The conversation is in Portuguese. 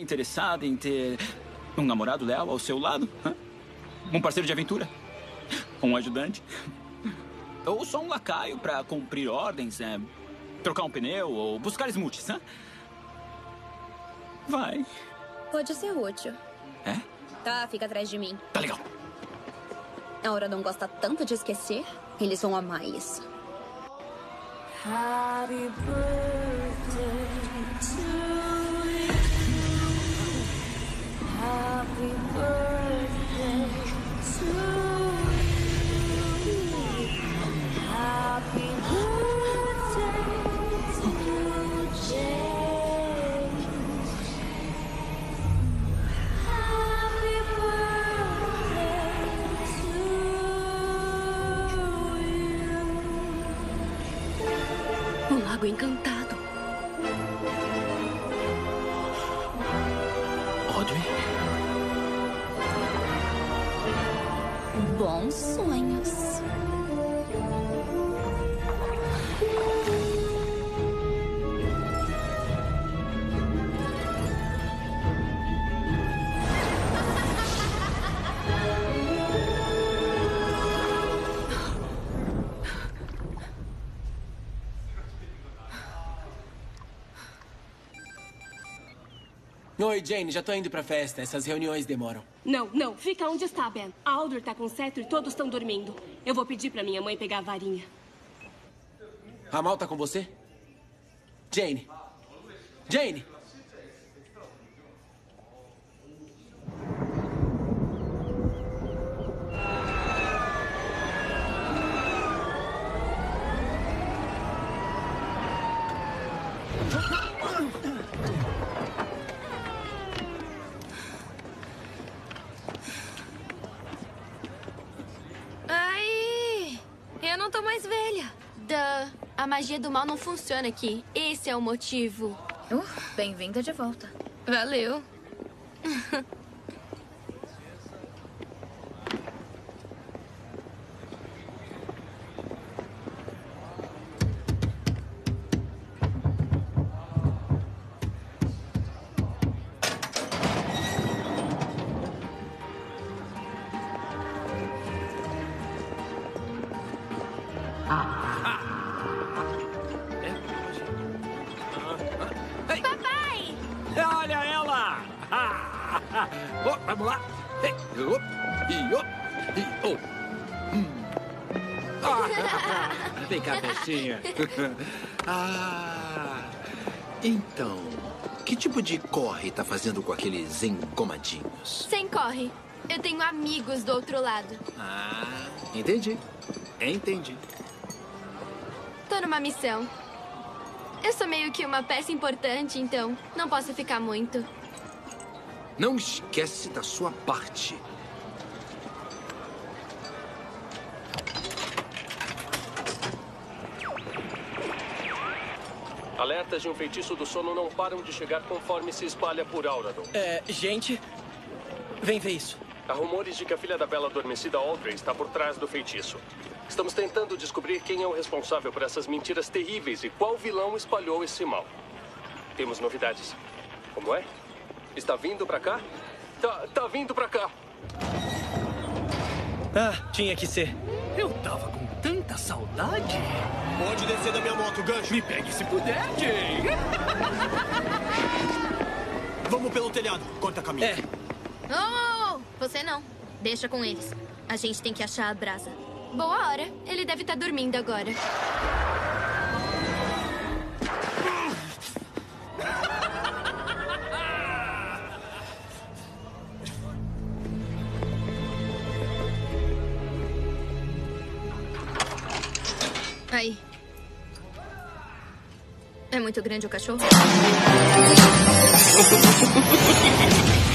Interessada em ter um namorado leal ao seu lado? Hã? Um parceiro de aventura? Um ajudante? Ou só um lacaio pra cumprir ordens, trocar um pneu ou buscar smoothies, hã? Vai. Pode ser útil. É? Tá, fica atrás de mim. Tá legal. A Aura não gosta tanto de esquecer. Eles vão amar isso. Happy birthday to you. Happy birthday to you. Happy birthday to James. Happy birthday to you. O Lago Encantado. Audrey? Bons sonhos. Oi, Jane, já tô indo pra festa. Essas reuniões demoram. Não, fica onde está, Ben. A Audrey tá com o cetro e todos estão dormindo. Eu vou pedir pra minha mãe pegar a varinha. Ramal tá com você? Jane! Jane! Ai, eu não tô mais velha. A magia do mal não funciona aqui. Esse é o motivo. Bem-vinda de volta. Valeu. Papai! Olha ela! Vamos lá! Vem cá, bestinha. Então, que tipo de corre tá fazendo com aqueles engomadinhos? Sem corre. Eu tenho amigos do outro lado. Entendi. Entendi. Tô numa missão. Eu sou meio que uma peça importante, então não posso ficar muito. Não esquece da sua parte. Alertas de um feitiço do sono não param de chegar conforme se espalha por Auradon. Gente, vem ver isso. Há rumores de que a filha da bela adormecida Audrey está por trás do feitiço. Estamos tentando descobrir quem é o responsável por essas mentiras terríveis e qual vilão espalhou esse mal. Temos novidades. Como é? Está vindo pra cá? Tá vindo pra cá. Tinha que ser. Eu tava com tanta saudade. Pode descer da minha moto, gancho. Me pegue se puder, Jay. Vamos pelo telhado. Corta caminho. Oh, você não. Deixa com eles. A gente tem que achar a brasa. Boa hora. Ele deve estar dormindo agora. Aí. É muito grande o cachorro?